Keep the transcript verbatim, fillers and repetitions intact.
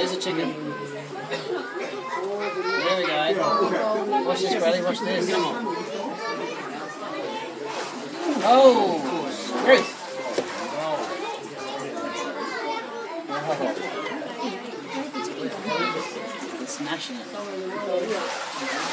there's a chicken. There we go. Watch this, Bradley, watch this. Come on. Oh! Screw! Oh. It's smashing it.